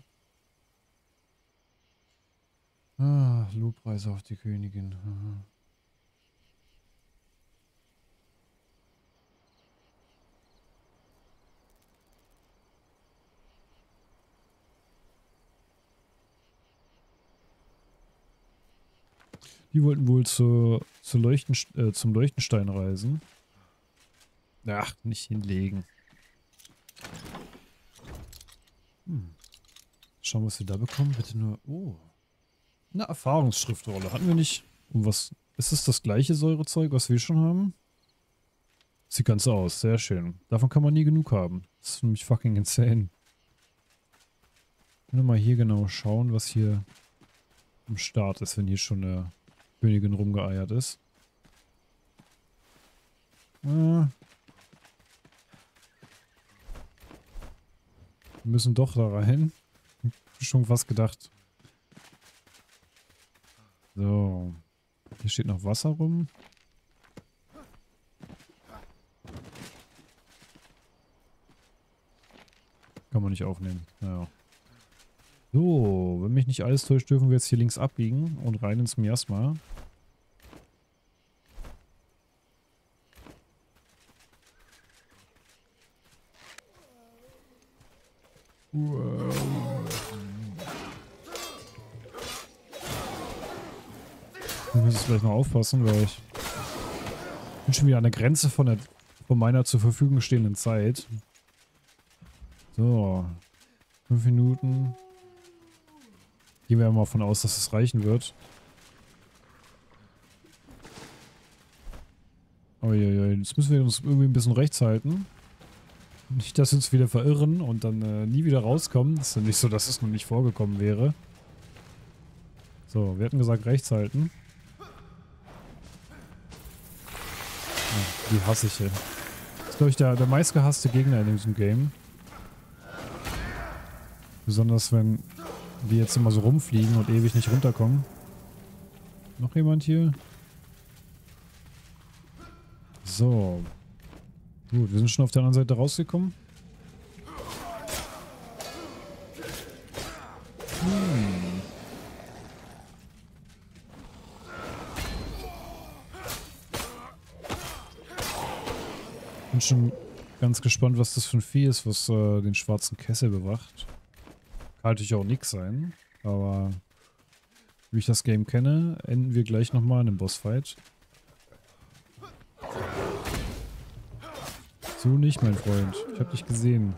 Ah, Lobpreise auf die Königin. Aha. Die wollten wohl zur, zur Leuchten, äh, zum Leuchtenstein reisen. Ach, nicht hinlegen. Hm. Schauen, was wir da bekommen. Bitte nur... Oh. Eine Erfahrungsschriftrolle. Hatten wir nicht... Um was... Ist es das gleiche Säurezeug, was wir schon haben? Sieht ganz so aus. Sehr schön. Davon kann man nie genug haben. Das ist nämlich fucking insane. Nur mal hier genau schauen, was hier am Start ist, wenn hier schon eine Königin rumgeeiert ist. Ah. Wir müssen doch da rein. Hab schon fast gedacht. So. Hier steht noch Wasser rum. Kann man nicht aufnehmen. Naja. So, wenn mich nicht alles täuscht, dürfen wir jetzt hier links abbiegen und rein ins Miasma. Ich muss jetzt vielleicht noch aufpassen, weil ich bin schon wieder an der Grenze von, der, von meiner zur Verfügung stehenden Zeit. So. Fünf Minuten. Gehen wir mal davon aus, dass es reichen wird. Uiuiui, jetzt müssen wir uns irgendwie ein bisschen rechts halten. Nicht, dass wir uns wieder verirren und dann äh, nie wieder rauskommen. Das ist ja nicht so, dass es noch nicht vorgekommen wäre. So, wir hatten gesagt rechts halten. Die hasse ich hier. Das ist, glaube ich, der, der meistgehasste Gegner in diesem Game. Besonders wenn die jetzt immer so rumfliegen und ewig nicht runterkommen. Noch jemand hier? So. Gut, wir sind schon auf der anderen Seite rausgekommen. Hm. Bin schon ganz gespannt, was das für ein Vieh ist, was äh, den schwarzen Kessel bewacht. Kann natürlich auch nix sein, aber wie ich das Game kenne, enden wir gleich nochmal in einem Bossfight. So nicht, mein Freund. Ich hab dich gesehen.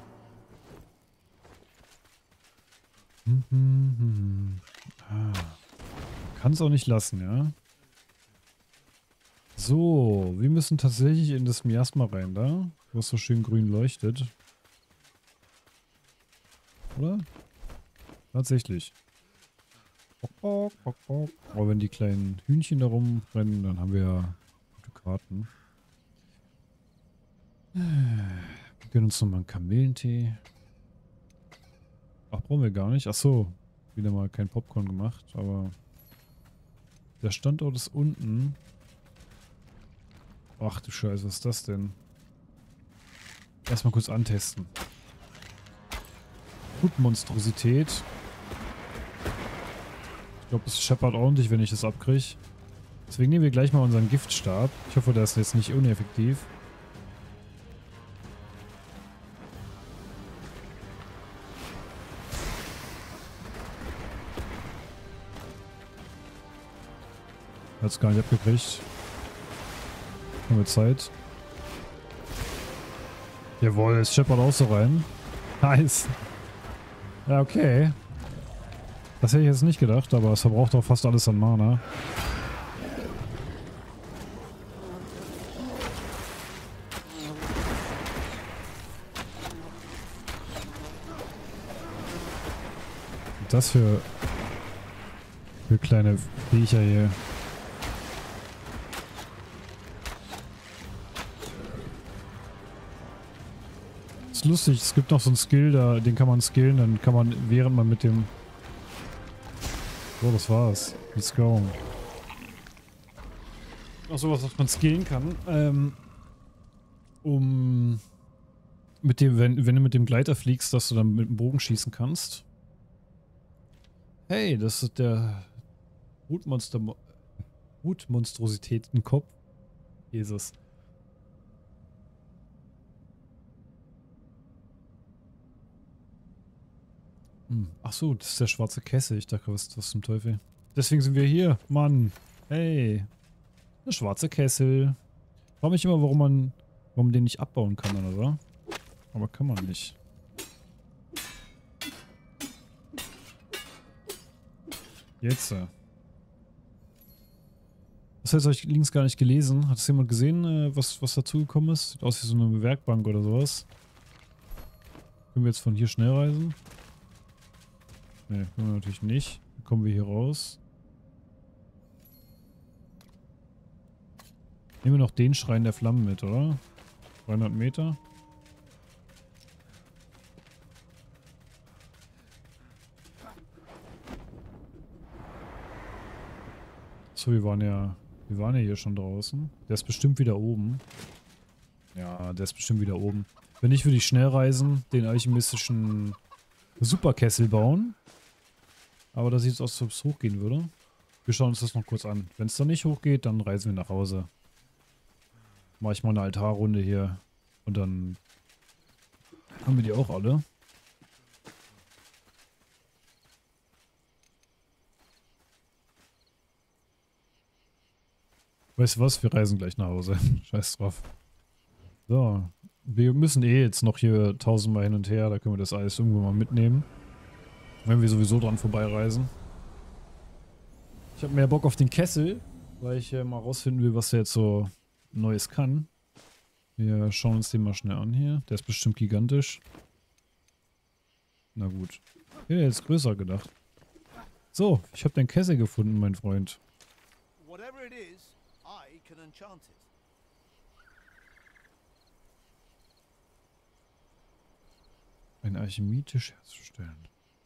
Hm, hm, hm. Ah. Kann es auch nicht lassen, ja? So, wir müssen tatsächlich in das Miasma rein, da? Was so schön grün leuchtet. Oder? Tatsächlich. Aber wenn die kleinen Hühnchen da rumrennen, dann haben wir ja gute Karten. Wir gönnen uns nochmal einen Kamillentee. Ach, brauchen wir gar nicht. Ach so, wieder mal kein Popcorn gemacht, aber der Standort ist unten. Ach du Scheiße, was ist das denn? Erstmal kurz antesten. Gut, Monstrosität. Ich glaube, es scheppert ordentlich, wenn ich das abkriege. Deswegen nehmen wir gleich mal unseren Giftstab. Ich hoffe, der ist jetzt nicht ineffektiv. Hat es gar nicht abgekriegt. Haben wir Zeit. Jawohl, es scheppert auch so rein. Nice. Ja, okay. Das hätte ich jetzt nicht gedacht, aber es verbraucht auch fast alles an Mana. Und das für, für kleine Viecher hier. Ist lustig, es gibt noch so einen Skill, da, den kann man skillen, dann kann man, während man mit dem... So, das war's. Let's go. Auch sowas, was man skillen kann. Ähm, um mit dem, wenn, wenn du mit dem Gleiter fliegst, dass du dann mit dem Bogen schießen kannst. Hey, das ist der Hutmonster... Hutmonstrositätenkopf. Jesus. Hm. Ach so, das ist der schwarze Kessel. Ich dachte, was, was zum Teufel. Deswegen sind wir hier. Mann. Hey. Der schwarze Kessel. Ich frage mich immer, warum man, warum man den nicht abbauen kann, oder? Aber kann man nicht. Jetzt. Äh. Das heißt, habe ich links gar nicht gelesen. Hat es jemand gesehen, äh, was, was dazugekommen ist? Sieht aus wie so eine Werkbank oder sowas. Können wir jetzt von hier schnell reisen? Ne, können wir natürlich nicht. Wie kommen wir hier raus? Nehmen wir noch den Schrein der Flammen mit, oder? dreihundert Meter. So, wir waren ja... Wir waren ja hier schon draußen. Der ist bestimmt wieder oben. Ja, der ist bestimmt wieder oben. Wenn nicht, würde ich schnell reisen, den alchemistischen Superkessel bauen. Aber da sieht es aus, als ob es hochgehen würde. Wir schauen uns das noch kurz an. Wenn es dann nicht hochgeht, dann reisen wir nach Hause. Mache ich mal eine Altarrunde hier. Und dann haben wir die auch alle. Weißt du was? Wir reisen gleich nach Hause. Scheiß drauf. So. Wir müssen eh jetzt noch hier tausendmal hin und her. Da können wir das alles irgendwo mal mitnehmen. Wenn wir sowieso dran vorbeireisen. Ich habe mehr Bock auf den Kessel, weil ich äh, mal rausfinden will, was der jetzt so Neues kann. Wir schauen uns den mal schnell an hier. Der ist bestimmt gigantisch. Na gut. Ich hätte jetzt größer gedacht. So, ich habe den Kessel gefunden, mein Freund. Whatever it is, I can enchant it. Ein Alchemietisch herzustellen.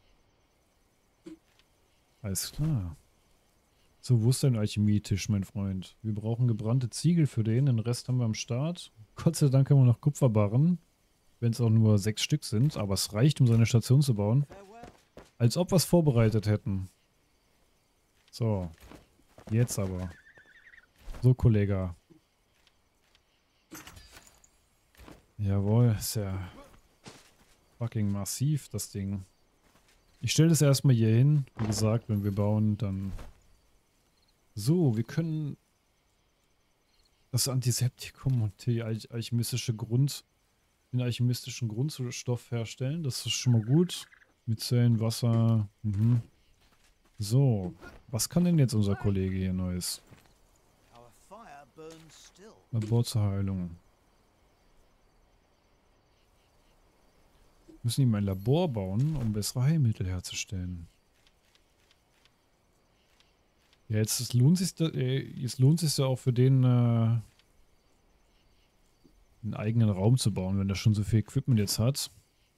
Alles klar. So, wo ist dein Alchemietisch, mein Freund? Wir brauchen gebrannte Ziegel für den, den Rest haben wir am Start. Gott sei Dank haben wir noch Kupferbarren. Wenn es auch nur sechs Stück sind, aber es reicht, um seine Station zu bauen. Als ob wir es vorbereitet hätten. So. Jetzt aber. So, Kollege. Jawohl, ist ja fucking massiv, das Ding. Ich stelle das erstmal hier hin. Wie gesagt, wenn wir bauen, dann... So, wir können das Antiseptikum und die alch alchemistische Grund... den alchemistischen Grundstoff herstellen. Das ist schon mal gut. Mit Zellen, Wasser. Mhm. So, was kann denn jetzt unser Kollege hier Neues? Our fire burns still. Labor zur Heilung. Wir müssen ihm ein Labor bauen, um bessere Heilmittel herzustellen. Ja, jetzt es lohnt sich äh, jetzt lohnt sich ja auch für den äh, einen eigenen Raum zu bauen, wenn er schon so viel Equipment jetzt hat.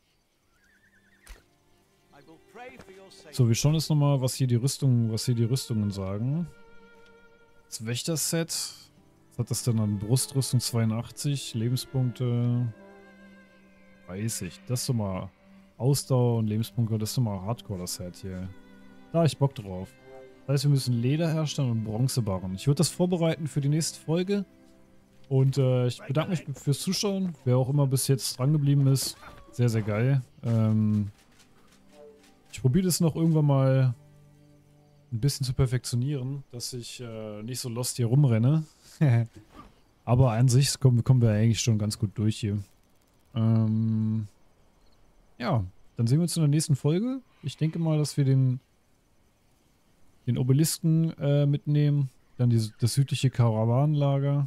I will pray for your safety. So, wir schauen jetzt nochmal, was hier die Rüstung, was hier die Rüstungen sagen. Das Wächter-Set. Was hat das denn an Brustrüstung? zweiundachtzig, Lebenspunkte dreißig. Das ist doch mal Ausdauer und Lebenspunkte, das ist doch mal Hardcore, das Set hier. Da hab ich Bock drauf. Das heißt, wir müssen Leder herstellen und Bronzebarren. Ich würde das vorbereiten für die nächste Folge. Und äh, ich bedanke mich fürs Zuschauen. Wer auch immer bis jetzt dran geblieben ist. Sehr, sehr geil. Ähm, ich probiere das noch irgendwann mal ein bisschen zu perfektionieren, dass ich äh, nicht so lost hier rumrenne. Aber an sich kommen, kommen wir eigentlich schon ganz gut durch hier. Ähm, ja, dann sehen wir uns in der nächsten Folge. Ich denke mal, dass wir den, den Obelisken äh, mitnehmen. Dann die, das südliche Karawanenlager.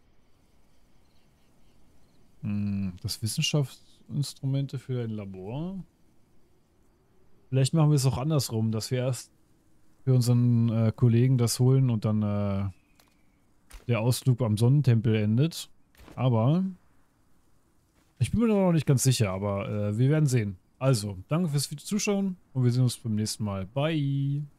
Hm, das Wissenschaftsinstrumente für ein Labor. Vielleicht machen wir es auch andersrum, dass wir erst für unseren äh, Kollegen das holen und dann äh, der Ausflug am Sonnentempel endet. Aber ich bin mir noch nicht ganz sicher, aber äh, wir werden sehen. Also, danke fürs Zuschauen und wir sehen uns beim nächsten Mal. Bye!